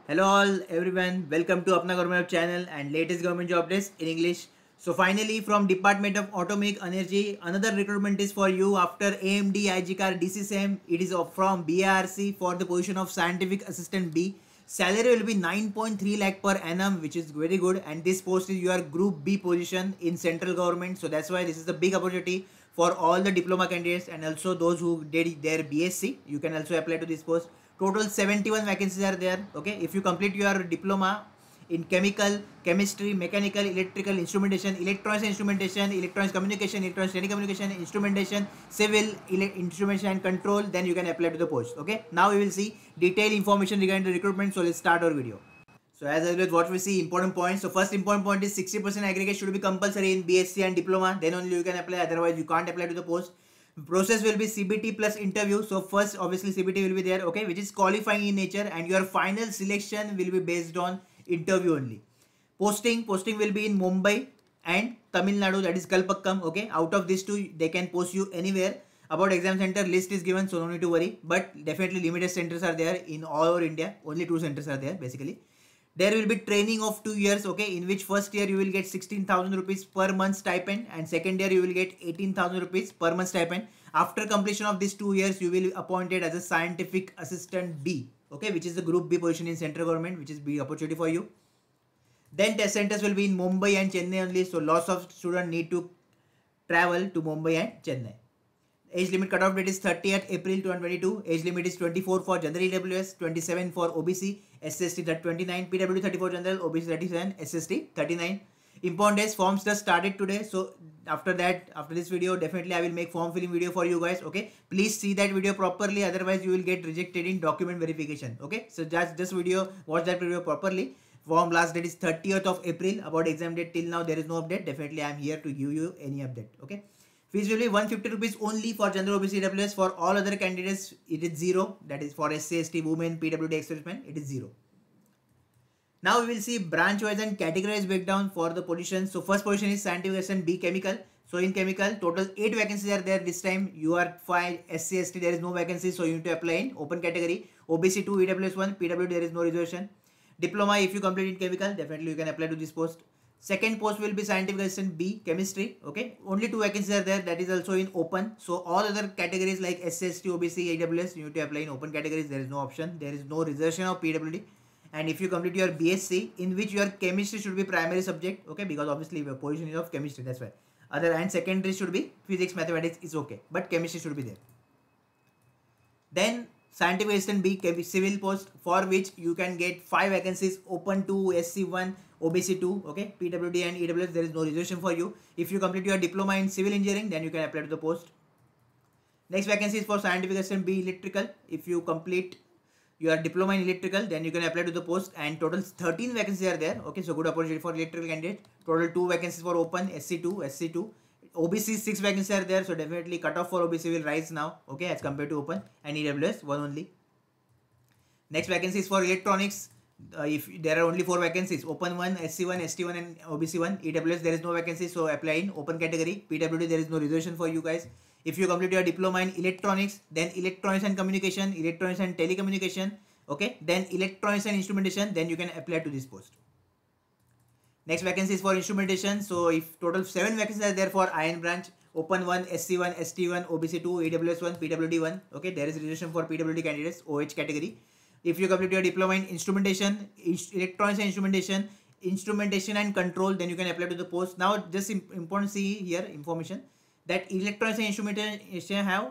Hello all everyone, welcome to Apna Government channel and latest government job desk in English. So finally from Department of Atomic Energy, another recruitment is for you after AMD, IGCAR, DCSM. It is from BRC for the position of Scientific Assistant B. Salary will be 9.3 lakh per annum, which is very good, and this post is your Group B position in central government. So that's why this is the big opportunity for all the diploma candidates and also those who did their BSc. You can also apply to this post. Total 71 vacancies are there. Okay, if you complete your diploma in chemical, chemistry, mechanical, electrical, instrumentation, electronics instrumentation, electronics communication, electronics telecommunication, instrumentation, civil, instrumentation and control, then you can apply to the post. Okay, now we will see detailed information regarding the recruitment. So let's start our video. So as always, what we see important points. So first important point is 60% aggregate should be compulsory in BSc and diploma. Then only you can apply. Otherwise, you can't apply to the post. Process will be CBT plus interview. So first, obviously CBT will be there. Okay, which is qualifying in nature, and your final selection will be based on interview only. Posting will be in Mumbai and Tamil Nadu, that is Kalpakkam. Okay, out of these two, they can post you anywhere. About exam center, list is given, so no need to worry. But definitely limited centers are there in all over India. Only 2 centers are there basically. There will be training of 2 years, okay, in which first year you will get 16,000 rupees per month stipend and second year you will get 18,000 rupees per month stipend. After completion of these 2 years, you will be appointed as a scientific assistant B, okay, which is the group B position in central government, which is big opportunity for you. Then test centers will be in Mumbai and Chennai only, so lots of students need to travel to Mumbai and Chennai. Age limit cutoff date is 30th April 2022. Age limit is 24 for general EWS, 27 for OBC, SST 29, PW 34 general, OBC 37, SST 39. Important days, forms just started today. So after this video, definitely I will make form filling video for you guys. Okay, please see that video properly. Otherwise, you will get rejected in document verification. Okay, so just this video, watch that video properly. Form last date is 30th of April. About exam date till now there is no update. Definitely I am here to give you any update. Okay. Fees will be 150 rupees only for general OBC EWS. For all other candidates, it is 0. That is for SC, ST, women, PWD, ex-servicemen, it is 0. Now we will see branch wise and categorized breakdown for the positions. So first position is scientific assistant B chemical. So in chemical, total 8 vacancies are there this time. You are 5 SC, ST, there is no vacancy, so you need to apply in open category. OBC 2, EWS 1, PWD there is no reservation. Diploma, if you complete in chemical, definitely you can apply to this post. Second post will be scientific assistant B chemistry. Okay, only 2 vacancies are there, that is also in open. So all other categories like SST, OBC, AWS, you need to apply in open categories. There is no option, there is no reservation of PWD. And if you complete your BSc, in which your chemistry should be primary subject, okay, because obviously your position is of chemistry, that's why. Other and secondary should be physics, mathematics is okay, but chemistry should be there. Then scientific assistant B civil post, for which you can get 5 vacancies open to SC1, OBC2, okay, PWD and EWS, there is no reservation for you. If you complete your diploma in civil engineering, then you can apply to the post. Next vacancy is for scientific assistant B electrical. If you complete your diploma in electrical, then you can apply to the post, and total 13 vacancies are there. Okay, so good opportunity for electrical candidate. Total 2 vacancies for open, SC2. OBC 6 vacancies are there, so definitely cutoff for OBC will rise now, okay, as compared to open, and EWS 1 only. Next vacancy is for electronics. If there are only 4 vacancies, open 1, SC1, ST1 and OBC 1. EWS there is no vacancy, so apply in open category. PWD there is no reservation for you guys. If you complete your diploma in electronics, then electronics and communication, electronics and telecommunication, okay, then electronics and instrumentation, then you can apply to this post. Next vacancy is for instrumentation. So if total 7 vacancies are there for iron branch, open 1, SC1, ST1, OBC2, EWS 1, PWD 1, okay, there is reservation for PWD candidates, OH category. If you complete your diploma in instrumentation, electronics and instrumentation and control, then you can apply to the post. Now just important see here information that electronics and instrumentation have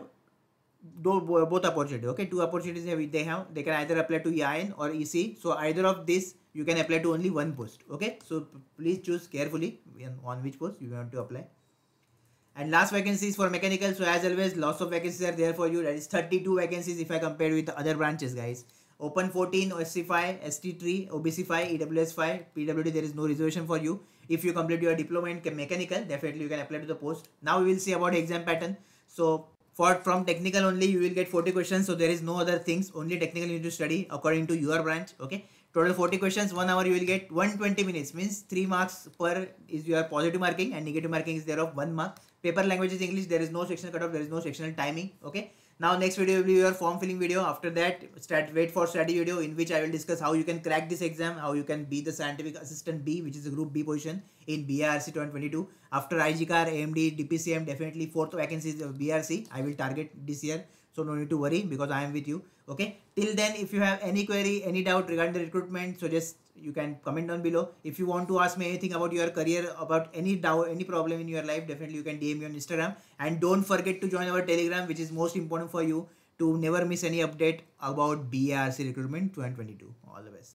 both opportunity, okay, 2 opportunities they have. They can either apply to EIN or EC, so either of this you can apply to only one post, okay, so please choose carefully on which post you want to apply. And last vacancy is for mechanical. So as always, lots of vacancies are there for you. That is 32 vacancies if I compare with the other branches, guys. Open 14, SC5, ST3, OBC5, EWS 5, PWD there is no reservation for you. If you complete your diploma in mechanical, definitely you can apply to the post. Now we will see about exam pattern. So from technical only you will get 40 questions. So there is no other things, only technical you need to study according to your branch, okay. Total 40 questions, 1 hour you will get 120 minutes, means 3 marks per is your positive marking and negative marking is there of 1 mark. Paper language is English, there is no sectional cutoff, there is no sectional timing, okay. Now next video will be your form filling video. After that, wait for strategy video, in which I will discuss how you can crack this exam, how you can be the scientific assistant B, which is a group B position in BRC 2022. After IGCAR, AMD, DPCM, definitely fourth vacancies of BRC I will target this year. So no need to worry, because I am with you. Okay. Till then, if you have any query, any doubt regarding the recruitment, so just you can comment down below. If you want to ask me anything about your career, about any doubt, any problem in your life, definitely you can DM me on Instagram. And don't forget to join our Telegram, which is most important for you to never miss any update about BRC recruitment 2022. All the best.